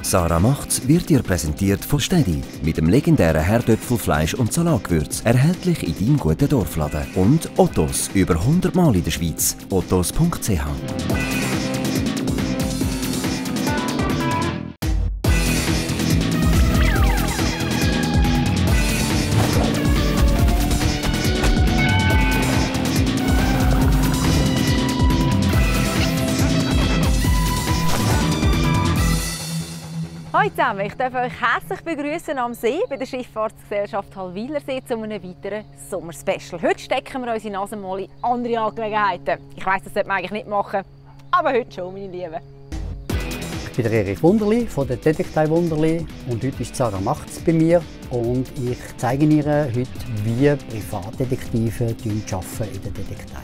Sarah macht's wird dir präsentiert von Städi mit dem legendären Herdöpfel, Fleisch und Salatgewürz, erhältlich in deinem guten Dorfladen. Und Ottos, über 100 Mal in der Schweiz. ottos.ch. Hallo zusammen, ich darf euch herzlich begrüßen am See bei der Schifffahrtsgesellschaft Hallwilersee zu einem weiteren Sommerspecial. Heute stecken wir unsere Nase mal in andere Angelegenheiten. Ich weiss, das sollte man eigentlich nicht machen, aber heute schon, meine Lieben. Ich bin der Erich Wunderli von der Detektei Wunderli und heute ist Sarah Macht's bei mir und ich zeige Ihnen heute, wie Privatdetektive arbeiten in der Detektei.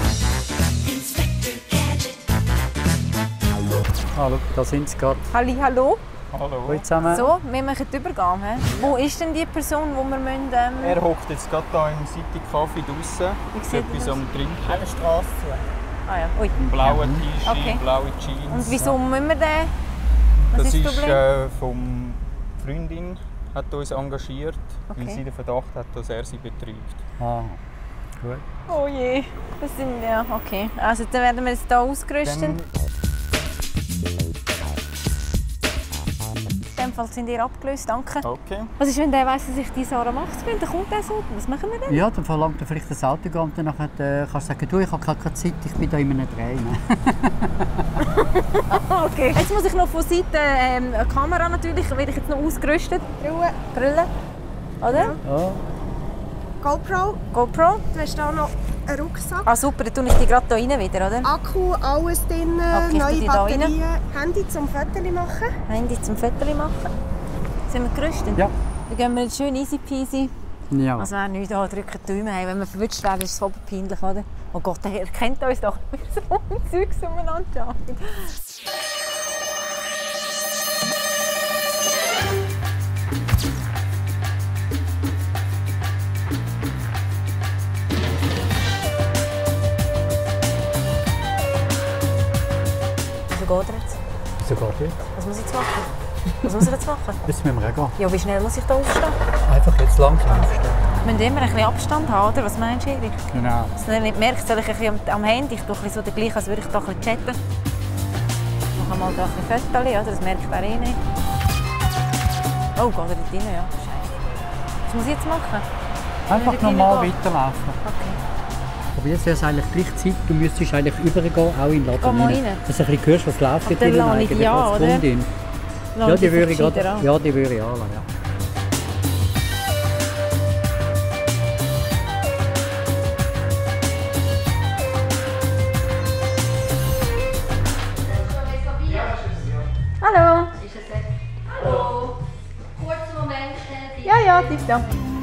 Hallo, da sind sie gerade. Hallo. Hallo zusammen. So, wir machen den Übergang. Wo ist denn die Person, die wir müssen, Er hockt jetzt gerade hier im City Café draussen. Ist etwas am Trinken. Eine Straße. Ah ja, ui. Ein blauer T-Shirt, Okay. blaue Jeans. Und wieso müssen wir den? Was Das ist das ist Problem? vom Freundin hat uns engagiert, weil Okay. sie den Verdacht hat, dass er sie betrügt. Ah, gut. Oh je, das sind ja okay. Also dann werden wir jetzt hier ausgerüstet. Dann In dem Fall sind ihr abgelöst, danke. okay. Was ist, wenn der weiss, dass ich die Sarah Macht's bin? Dann kommt der so. Was machen wir denn? Ja, dann verlangt er vielleicht das Auto und dann kannst du sagen, du, ich habe keine Zeit, ich bin da in einem Dreh. Okay. Jetzt muss ich noch von Seite eine Kamera natürlich, werde ich jetzt noch ausgerüstet. Brille. Oder? Ja. GoPro. Du hast hier noch einen Rucksack, Ah super, dann tue ich die gerade hier rein wieder, oder? Akku, alles drin, Okay, ich tue neue die da rein. Batterien, Handy zum Fotos machen. Handy zum Fotos machen. Sind wir gerüstet? Ja. Dann gehen wir jetzt schön easy peasy. Ja. Also wenn nicht da drücken die Daumen. Wenn wir verwünscht werden, ist es voll peinlich, oder? Oh Gott, der erkennt uns doch, wenn wir so ein Zeugs umeinander schauen. Wie geht er jetzt? So geht es. Was muss ich jetzt machen? Was muss ich jetzt machen? Jetzt müssen wir auch gehen. Ja, wie schnell muss ich da aufstehen? Einfach jetzt langsam aufstehen. Wir müssen immer ein bisschen Abstand haben, oder? Was meinst du, Erich? Genau. Dass er nicht merkt, soll ich ein bisschen am Handy, ich tue ein bisschen so gleich, als würde ich da ein bisschen chatten. Ich mache mal da ein bisschen Fotos, oder? Das merkt er eh nicht. Oh, geht er dort rein? Ja, scheiße. Was muss ich jetzt machen? Einfach dort normal reingehen? weiterlaufen. Okay. Aber jetzt wäre es eigentlich gleich Zeit, du müsstest eigentlich übergehen, auch in den Laden. Geh mal rein. Dass du ein bisschen hörst, was läuft Aber dort dann drinnen lade ich die eigentlich an, als oder? Kundin. Lass Ja, dich die würde ich gescheiter gerade. an. Ja, die würde ich anlassen, ja. Hallo. Ist es echt? Hallo. Kurzen Moment, schnell. Ja, tipptopp.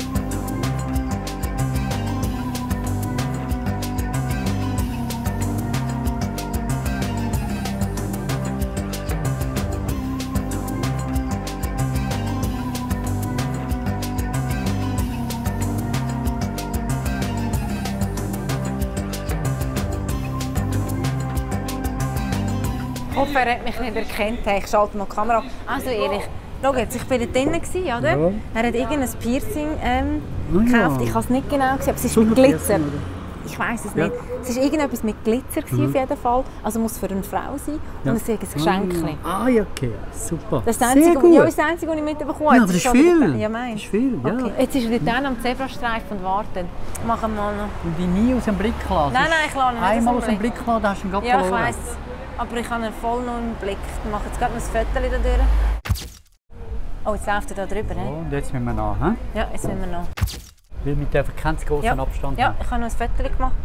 Ich hoffe, er hat mich nicht erkannt. Hey, ich schalte mal die Kamera. Also Erich, schau jetzt, ich war da drinnen, oder? Ja. Er hat irgendein Piercing ja. gekauft. Ich habe es nicht genau gesehen, aber es ist mit Superpiercing, Glitzer. oder? Ich weiß es Ja. nicht. Es war irgendetwas mit Glitzer gewesen, auf jeden Fall. Also muss für eine Frau sein. Ja. Und es ist ein Geschenk. Ah, ja, okay. Super. Das ist das Sehr Einzige, gut. ja, das ist das Einzige, was ich mitbekommen habe. Ja, aber das Jetzt ist schon wieder- viel. Ja, Das meinst ist viel, ja. Okay. Jetzt ist er dort am Zebrastreifen und wartet. Machen wir mal noch. Und die nie aus dem Blick lassen. Nein, ich lasse ihn nicht Einmal aus aus dem dem Blick lassen, dann hast du ihn gerade Ja, ich verloren. weiss. Aber ich habe ihn voll noch im Blick. Ich mache jetzt gerade noch ein Foto da durch. Oh, jetzt läuft er da drüber. So, Ne? und jetzt müssen wir nach. He? Ja, jetzt müssen wir noch. Weil wir dürfen keinen zu grossen Ja. Abstand Ja, haben. ich habe noch ein Foto gemacht.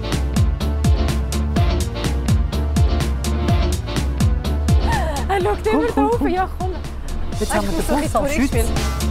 Er schaut immer da rauf. Ja, komm. Jetzt haben wir den Ich muss Bus noch ein als bisschen Schütz. zurückspielen.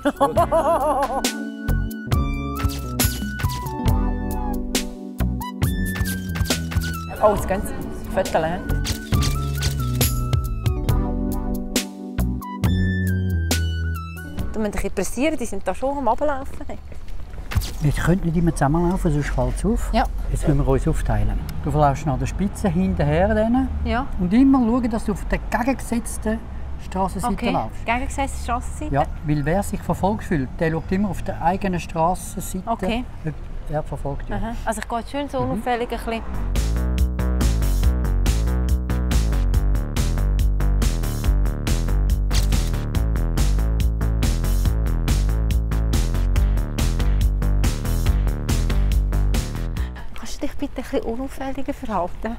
Oh, jetzt gehen sie. Fotos. Du musst dich pressieren, die sind da schon am Ablaufen. Wir können nicht immer zusammenlaufen, sonst fällt es auf. Ja. Jetzt müssen wir uns aufteilen. Du läufst nach der Spitze hinterher denen Ja. und immer schauen, dass du auf der gegengesetzten Strassenseite laufst. Gegengesetzte Strassenseite? Ja, weil wer sich verfolgt fühlt, der schaut immer auf der eigenen Strassenseite, Okay. ob er verfolgt wird. Aha. Also ich gehe jetzt schön so unauffällig ein bisschen. Kannst du dich bitte ein bisschen unauffälliger verhalten?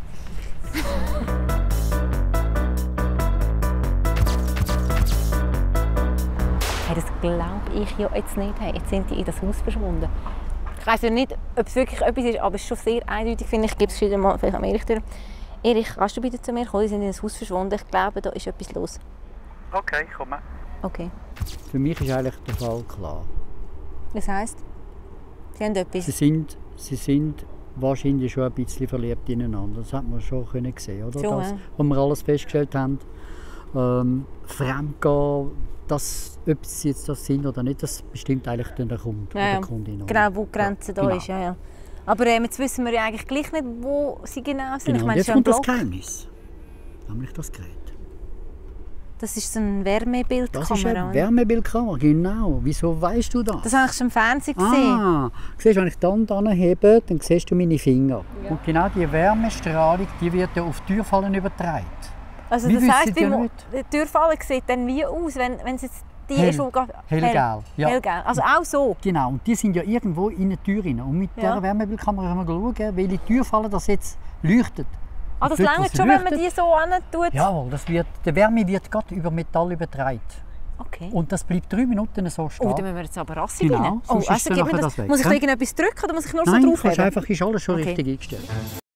Hey, das glaube ich ja jetzt nicht. Hey, jetzt sind die in das Haus verschwunden. Ich weiss ja nicht, ob es wirklich etwas ist, aber es ist schon sehr eindeutig, finde ich. Ich gebe es wieder mal vielleicht an Erich durch. Erich, kannst du bitte zu mir kommen? Die sind in das Haus verschwunden. Ich glaube, da ist etwas los. Okay, ich komme. Okay. Für mich ist eigentlich der Fall klar. Das heisst, sie haben etwas. Sie sind wahrscheinlich schon ein bisschen verliebt ineinander. Das hat man schon sehen, oder? Schon, Das, ja. was wir alles festgestellt haben. Fremdgehen, ob sie jetzt das sind oder nicht, das bestimmt eigentlich dann der Kunde oder Ja, die Kundin. Oder? genau, wo die Grenze da genau. ist. Ja, ja. Aber jetzt wissen wir ja eigentlich gleich nicht, wo sie genau sind. Genau. Ich Und meine, jetzt es ist kommt ein das Block. Geheimnis. Nämlich das Gerät. Das ist so eine Wärmebildkamera. Das ist eine oder? Wärmebildkamera, genau. Wieso weißt du das? Das habe ich schon im Fernsehen gesehen. Ah, siehst du, wenn ich dann hebe, dann siehst du meine Finger. Ja. Und genau die Wärmestrahlung, die wird ja auf die Türfallen übertragen. Also Wir das wissen heisst, ja die nicht. die Türfalle sieht dann wie aus, wenn es jetzt die Hell. ist, die Hellgelb, ja. Hellgelb. Also auch so. Genau, und die sind ja irgendwo in der Tür rein. Und mit Ja. dieser Wärmebildkamera können wir schauen, welche Türfallen das jetzt leuchtet. Ah, das Und dort, wo reicht sie schon, wenn man leuchtet, die so tut. Jawohl, die Wärme wird gerade über Metall übertragen. Okay. Und das bleibt 3 Minuten so stehen. Oh, dann müssen wir jetzt aber rassig Genau, rein. Oh, sonst ist also dann gibt mir nachher das, das weg, muss ich da hä? irgendetwas drücken oder muss ich nur Nein, so kannst draufheben? einfach, ist alles schon Okay. richtig eingestellt.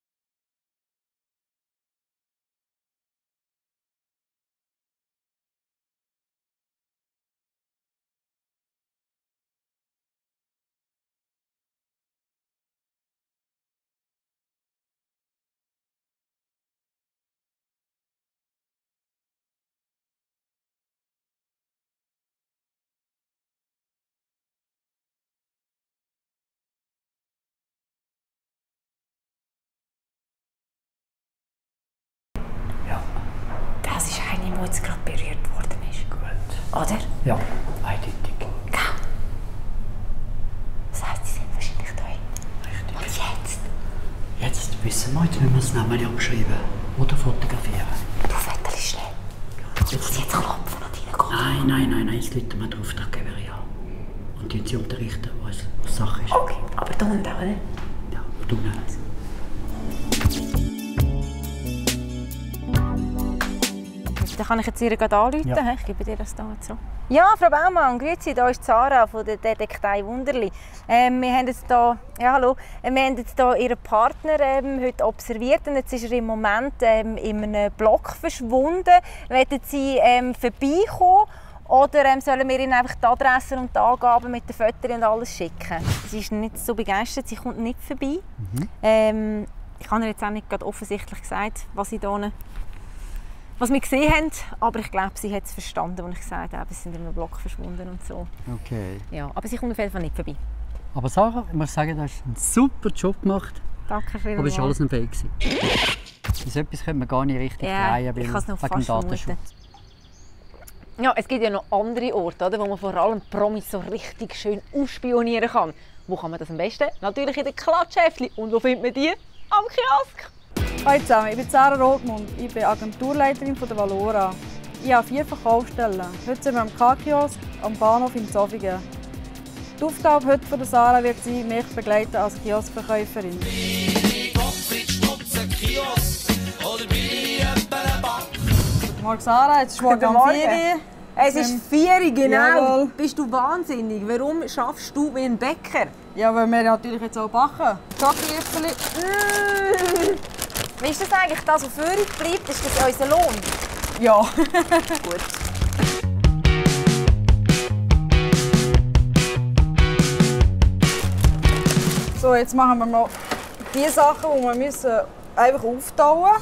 Das ist eine, die jetzt gerade berührt worden ist. Gut. Oder? Ja, eindeutig. Gell? Das heisst, sie sind wahrscheinlich da hinten. Und jetzt? Jetzt wissen wir, jetzt müssen wir das Namen abschreiben oder fotografieren. Du Vettel ist schnell. Muss ich jetzt klopfen und reingehen? Nein, jetzt läuten wir den Auftraggeber an. Und sie unterrichten, was Sache ist. Okay, aber da unten, oder? Ja, du nicht. Dann kann ich jetzt ihr gerade anrufen. Ja. Ich gebe dir das da jetzt so. Ja, Frau Baumann, grüezi, hier ist Sarah von der Detektei Wunderli. Wir haben jetzt hier, ja, hallo. Wir haben jetzt hier Ihren Partner heute observiert und jetzt ist er im Moment in einem Block verschwunden. Wollen Sie vorbeikommen oder sollen wir Ihnen einfach die Adresse und die Angaben mit den Fotos und alles schicken? Sie ist nicht so begeistert, sie kommt nicht vorbei. Ich habe ihr jetzt auch nicht gerade offensichtlich gesagt, was wir gesehen haben, aber ich glaube, sie hat es verstanden, als ich gesagt habe, sie sind in einem Block verschwunden und so. Okay. Ja, aber sie kommt auf jeden Fall nicht vorbei. Aber Sarah, ich muss sagen, du hast einen super Job gemacht, Danke vielmals. aber es war alles ein Fake. So etwas könnte man gar nicht richtig drehen, ich kann es noch wegen dem fast vermuten. Datenschutz. Ja, es gibt ja noch andere Orte, oder, wo man vor allem Promis so richtig schön ausspionieren kann. Wo kann man das am besten? Natürlich in den Klatschhäftchen. Und wo findet man die? Am Kiosk. Hallo zusammen, ich bin Sarah Rothmund. Ich bin Agenturleiterin von der Valora. Ich habe 4 Verkaufsstellen. Heute sind wir am K-Kiosk am Bahnhof in Zofingen. Die Aufgabe heute von der Sarah wird sein, mich begleiten als Kioskverkäuferin. Guten Morgen Sarah, jetzt ist morgen Guten um Morgen. 4 Uhr. Es ist 4 Uhr, genau. Jawohl. Bist du wahnsinnig? Warum schaffst du wie ein Bäcker? Ja, weil wir natürlich jetzt auch backen. Schokolierfeli. Wie ist das eigentlich, das, was für uns bleibt? Ist das unser Lohn? Ja. Gut. So, jetzt machen wir noch die Sachen, die wir müssen einfach auftauen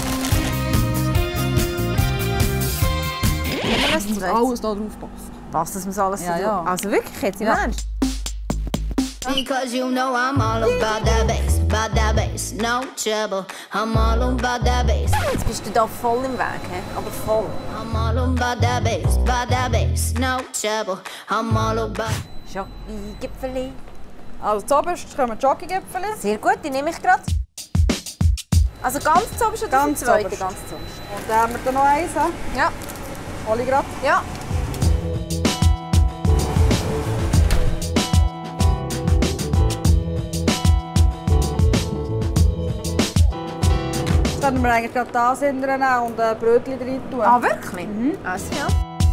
müssen. Alles hier drauf passen. Was, dass man es alles Ja, so ja. Also wirklich, jetzt im Ja. Ernst? Because you know I'm all about that bass, no trouble. I'm all about that bass. Jetzt bist du da voll im Weg, he? Aber voll. I'm all about that bass, no trouble. I'm all about. Schoki-Gipfeli. Also zuoberst kommen Jockey-Gipfel. Sehr gut, die nehme ich gerade. Also ganz zuoberst oder Ganz zum zweiten? zuoberst. Ganz zuoberst. Und dann haben wir da noch eins. Ja. Hol ich gerade. Ja. Jetzt können wir eigentlich gerade das hinterher nehmen und ein Brötchen rein tun. Ah, wirklich? Also ja.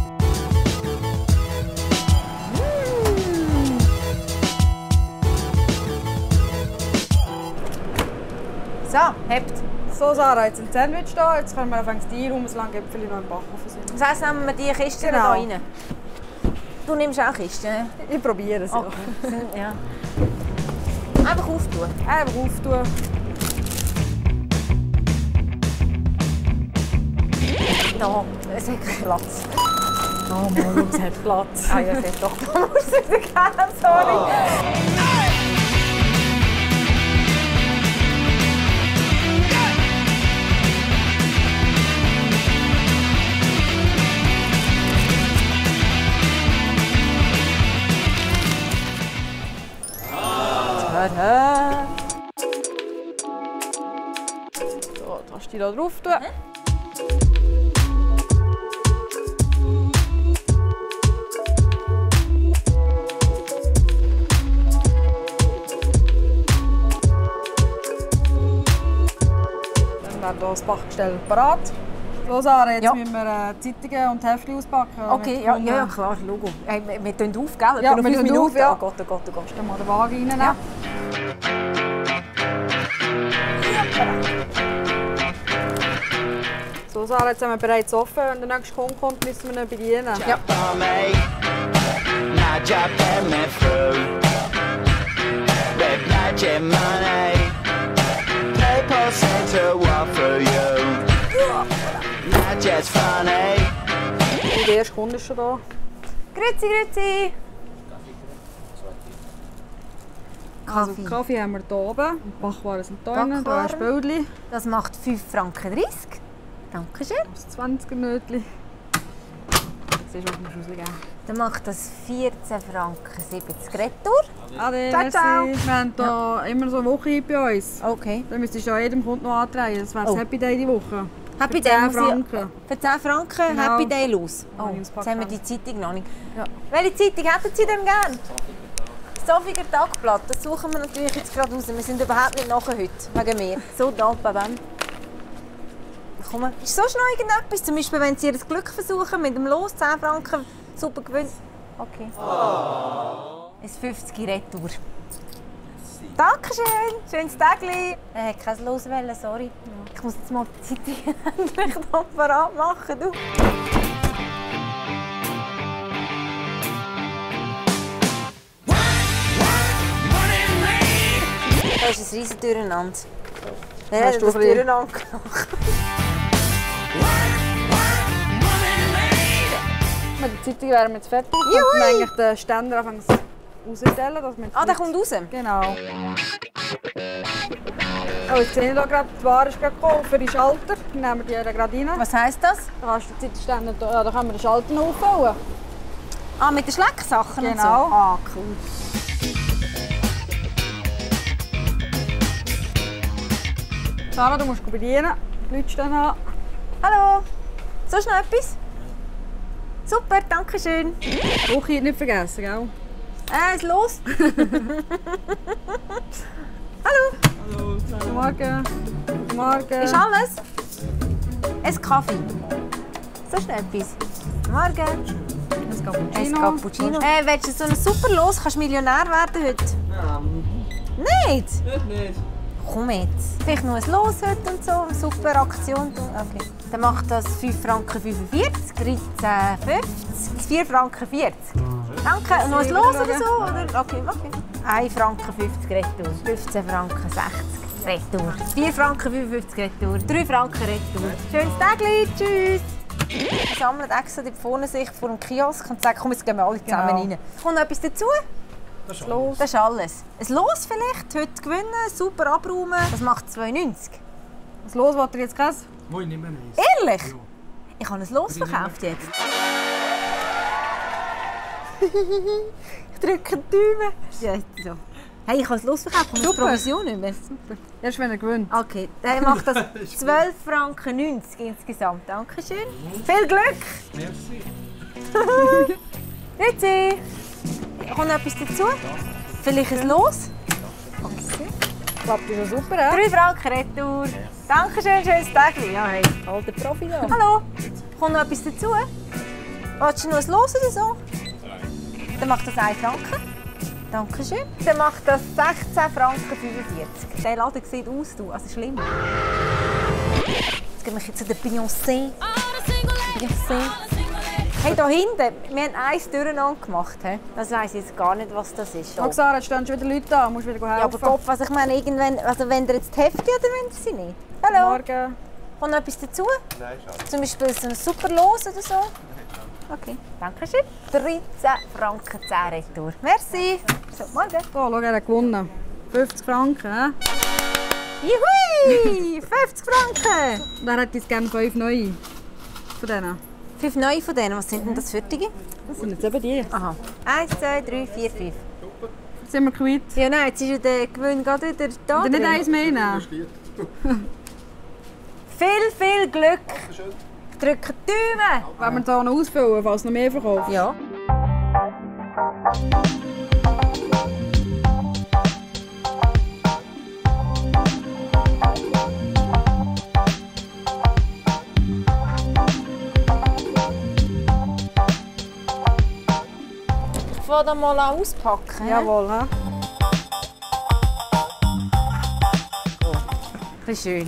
So, hebt. So, Sarah, jetzt ein Sandwich da. Jetzt können wir anfangen die um das lange Gipfel noch im Backofen sind. Das heisst, nehmen wir die Kisten Genau. da rein. Du nimmst auch Kisten, ne? Ich probiere es. Ja. Okay. Ja. Einfach auftun. Einfach auftun. Da, es hat keinen Platz. Oh Mann, es hat Platz. Ah ja, es hat doch. Da musst du wieder gehen, sorry. Tada! So, jetzt kannst du die da drauf tun. Dann wäre hier das Backgestell parat. So, Sarah, jetzt Ja. müssen wir Zeitungen und Heftchen auspacken. Okay, Mit ja, Kunden. ja, klar, Logo. Hey, wir tun auf, gell? Ja, Etwa noch wir 5 tun Minuten. auf, ja. Oh Gott, oh Gott, oh Gott. Dann mal den Wagen reinnehmen. Ja. So, Sarah, jetzt sind wir bereits offen. Wenn der nächste Kunde kommt, müssen wir ihn bedienen. Ja. Now dropping me through with magic money. People seem to walk through you. Not just funny. Und der erste Kunde ist schon da. Grüezi, grüezi. Also, Kaffee. Kaffee haben wir hier oben. Die Backwaren sind hier drin. Da hast du Backwaren. Bildchen. Das macht 5,30 Franken. Dankeschön. Das 20 Nötchen. Siehst du, was wir rausgeben. Dann macht das 14 Franken 70 Retour. Ade, Ciao, merci. ciao. Wir haben hier immer so eine Woche bei uns. Okay. Dann müsstest du ja jedem Kunden noch antreiben. Das wäre das Oh. Happy Day die Woche. Happy Für Day 10 muss ich- Franken. Für 10 Franken Genau. Happy Day los. Habe Oh, ich ins jetzt haben wir Paket. die Zeitung noch nicht. Ja. Welche Zeitung hätten Sie denn gern? Das Sofiger Tagblatt. Das suchen wir natürlich jetzt gerade raus. Wir sind überhaupt nicht nachher heute, wegen mir. So, da, babam. Komm, ist so schnell irgendetwas? Zum Beispiel, wenn Sie Ihr Glück versuchen mit dem Los, 10 Franken, super Gewinn. Okay. Ein 50 Retour. Dankeschön, schönes Tagli. Kein Los wählen, sorry. Ich muss jetzt mal die Zeitung endlich noch parat machen. Du. Das ist ein riesen Durcheinander. Wer Hast hat du das ein bisschen- Durcheinander gemacht? Mit der Zeitung wären wir jetzt fertig. Juhui. Dann können wir eigentlich den Ständer anfangen rausstellen. Dass wir jetzt Ah, der nicht- kommt raus. Genau. Oh, jetzt sehe ich hier gerade, die Ware ist gerade gekommen für die Schalter. Dann nehmen wir die gerade rein. Was heisst das? Da kannst du den Zeitständer, da können wir den Schalter noch auffüllen. Ah, mit den Schlecksachen und so? Genau. Ah, cool. Sarah, du musst bedienen. Die Leute stehen an. Hallo. So schnell etwas? Super, danke schön. Woche nicht vergessen, gell? Ist los? Hallo. Guten Morgen. Guten Morgen. Ist alles? Ein Kaffee. So schnell etwas. Morgen. Ein Cappuccino. Ein Cappuccino. Willst du so ein super Los? Kannst du Millionär werden heute? Nicht? Nicht. Komm jetzt. Vielleicht noch ein Los heute und so. Eine super Aktion. Okay. Dann macht das 5,45 Franken, 13,50, 4,40 Franken. Danke. Und noch ein Los oder so? Oder? Okay, okay. 1 Franken 50 Retour, 15 Franken 60 Retour, 4 Franken 55 Retour, 3 Franken Retour. Schönes Tagli, tschüss! Wir sammeln extra die Vorsicht vor dem Kiosk und sagen, komm, jetzt gehen wir alle zusammen rein. Kommt noch etwas dazu? Das ist los. Das ist alles. Ein Los vielleicht, heute gewinnen, super abräumen. Das macht 2,90. Was los, wollt ihr jetzt Käse? Nein, nicht mehr eins. Ehrlich? Ja. Ich habe ein Los verkauft jetzt. Ich drücke die Daumen. Ja, so. Hey, ich habe es losverkauft, ich habe Provision nicht mehr. Super. Erst wenn er gewinnt. Okay, dann macht das 12,90 Franken insgesamt. Dankeschön. Viel Glück! Merci. Grüezi! Kommt noch etwas dazu? Vielleicht ein Los? Okay. Klappt ja super, ja? 3 Franken Retour. Dankeschön, schönes Tag. Ja, hey, alter Profi da. Hallo! Kommt noch etwas dazu? Willst du noch ein Los oder so? Dann macht das 1 Franken. Dankeschön. Dann macht das 16 Franken 45. Der Laden sieht aus, du. Also schlimm. Jetzt gehen wir zu der Beyoncé. Hey, da hinten, wir haben eins durcheinander gemacht. Das weiss ich jetzt gar nicht, was das ist. Oh, Sarah, jetzt stehen schon wieder Leute da. Musst wieder helfen. Ja, aber Kopf, was ich meine, irgendwann, also wenn ihr jetzt die Hefte oder wenn ihr sie nicht? Hallo. Morgen. Kommt noch etwas dazu? Nein, schade. Zum Beispiel so ein super Los oder so? Okay, danke schön. 13 Franken 10 Retour. Merci. So, morgen. So, schau, er hat gewonnen. 50 Franken, hä? Juhui! 50 Franken! Und er hat jetzt gerne 5 neue von denen. 5 neue von denen. Was sind denn das für die? Das sind jetzt eben die. Aha. 1, 2, 3, 4, 5. Jetzt sind wir quitt. Ja, nein, jetzt ist ja der Gewinn gerade wieder da. Und nicht drin. eins mehr nehmen. Viel Glück! Ich drücke die Daumen! Wenn wir hier noch ausfüllen, falls noch mehr verkauft. Ja. Ich will da mal auspacken. Jawohl, hä? Wie schön.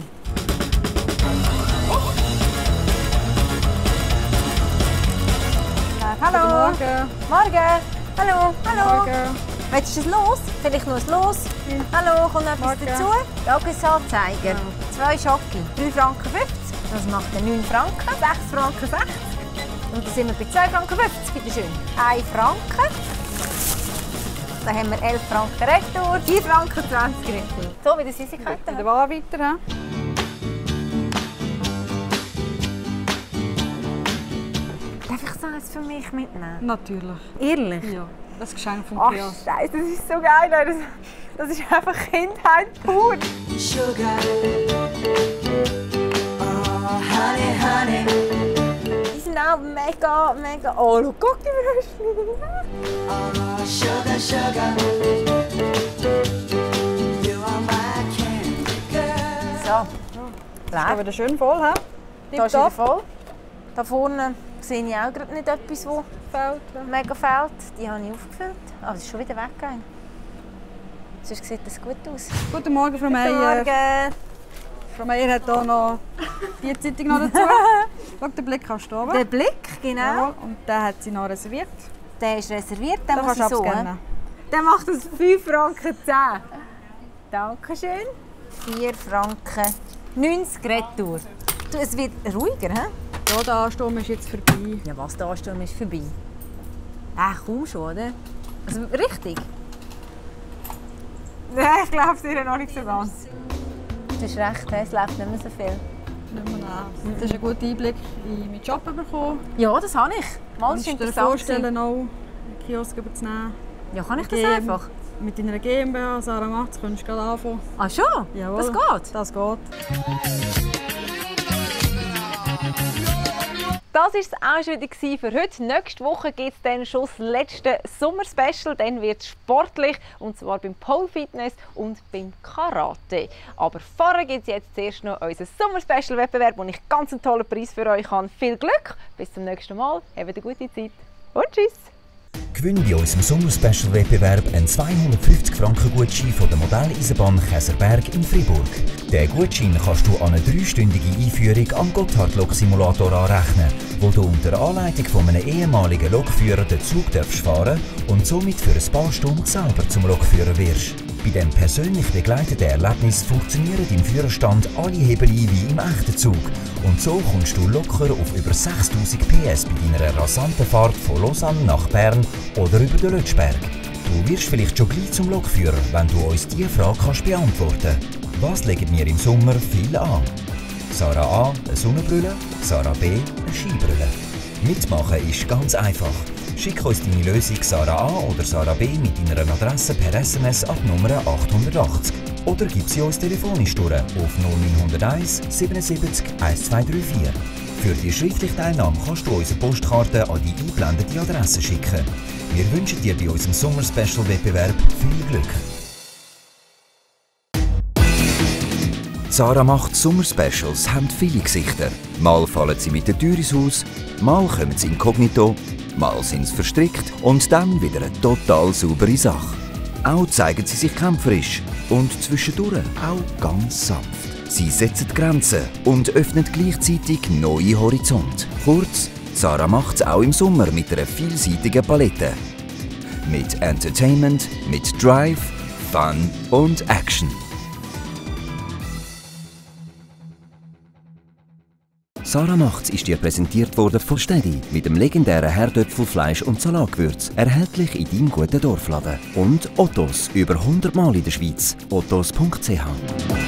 Hallo. Morgen. Morgen. Hallo. Hallo. Morgen. Willst du es los? Vielleicht noch ein Los? Hallo, kommt noch etwas Morgen. dazu? Tagesanzeiger. 2 Schocke. 3 Franken 50. Das macht dann 9 Franken. 6 Franken 60. Und dann sind wir bei 2 Franken 50. Bitte schön. 1 Franken. Dann haben wir 11 Franken Retour. 4 Franken 20 Retour. So, wie die Süßigkeiten. In der Wahl weiter, hä? Darf ich so eins für mich mitnehmen? Natürlich. Ehrlich? Ja. Das Geschenk vom Ach, Kiosk. Scheiße, das ist so geil. Das ist einfach Kindheit pur. Sugar. Oh, honey, honey. Die sind auch mega. Oh, schau, guck dir mal Oh, sugar, sugar. You are my candy girl. So, Das ist wieder schön voll, hä? da ist wieder voll. Da vorne sehe ich auch gerade nicht etwas, das Fällt. mega fehlt. Die habe ich aufgefüllt. Ah, das ist schon wieder weggegangen. Sonst sieht das gut aus. Guten Morgen, Frau Guten Meier. Morgen. Frau Meier hat hier noch die Zeitung noch dazu. Schau, den Blick kannst du oben. Der Blick, genau. Jawohl. Und den hat sie noch reserviert. Der ist reserviert, den Den muss kannst ich du so. abscannen. Der macht das 5 Franken 10. Dankeschön. 4 Franken 90 Retour. Du, es wird ruhiger, hä? Ja, der Ansturm ist jetzt vorbei. Ja, was, der Ansturm ist vorbei. Kaum schon, oder? Also richtig? Nein, ich glaube es dir noch nicht so ganz. Du hast recht, es läuft nicht mehr so viel. Nicht mehr nach. Du hast einen guten Einblick in meinen Job bekommen. Ja, das habe ich. Mal, das Kannst ist du dir interessant. vorstellen, auch einen Kiosk überzunehmen? Ja, kann ich das GmbH einfach? Mit deiner GmbH, Sarah Macht's, kannst du gerade anfangen. Ah, schon? Jawohl. Das geht? Das geht. Das war es auch schon wieder für heute. Nächste Woche gibt es dann schon das letzte Sommer-Special. Dann wird es sportlich, und zwar beim Pole Fitness und beim Karate. Aber vorher gibt es jetzt zuerst noch unseren Sommer-Special-Wettbewerb, wo ich ganz einen tollen Preis für euch habe. Viel Glück, bis zum nächsten Mal, habt eine gute Zeit und tschüss! Gewinn bei unserem Sommer-Special-Wettbewerb einen 250 Franken Gutschein von der Modelleisenbahn Käserberg in Fribourg. Den Gutschein kannst du an eine 3-stündige Einführung am Gotthard-Lok-Simulator anrechnen, wo du unter Anleitung von einem ehemaligen Lokführer den Zug fahren und somit für ein paar Stunden selber zum Lokführer wirst. Bei diesem persönlich begleiteten Erlebnis funktionieren im Führerstand alle Hebel wie im echten Zug und so kommst du locker auf über 6000 PS bei deiner rasanten Fahrt von Lausanne nach Bern oder über den Lötschberg. Du wirst vielleicht schon gleich zum Lokführer, wenn du uns diese Frage beantworten kannst. Was legen wir im Sommer viel an? Sarah A. eine Sonnenbrille, Sarah B. eine Skibrille. Mitmachen ist ganz einfach. Schick uns deine Lösung Sarah A. oder Sarah B. mit deiner Adresse per SMS an die Nummer 880. Oder gib sie uns telefonisch durch auf 0901 77 1234. Für die schriftliche Teilnahme kannst du unsere Postkarte an die eingeblendete Adresse schicken. Wir wünschen dir bei unserem Sommer-Special-Wettbewerb viel Glück. Sarah macht Sommer-Specials haben viele Gesichter. Mal fallen sie mit der Tür ins Haus, mal kommen sie inkognito, mal sind sie verstrickt und dann wieder eine total saubere Sache. Auch zeigen sie sich kämpferisch und zwischendurch auch ganz sanft. Sie setzen Grenzen und öffnen gleichzeitig neue Horizonte. Kurz, Sarah macht es auch im Sommer mit einer vielseitigen Palette. Mit Entertainment, mit Drive, Fun und Action. Sarah Macht's ist dir präsentiert worden von Steady mit dem legendären Herdöpfelfleisch und Salatgewürz, erhältlich in deinem guten Dorfladen. Und Ottos, über 100 Mal in der Schweiz. ottos.ch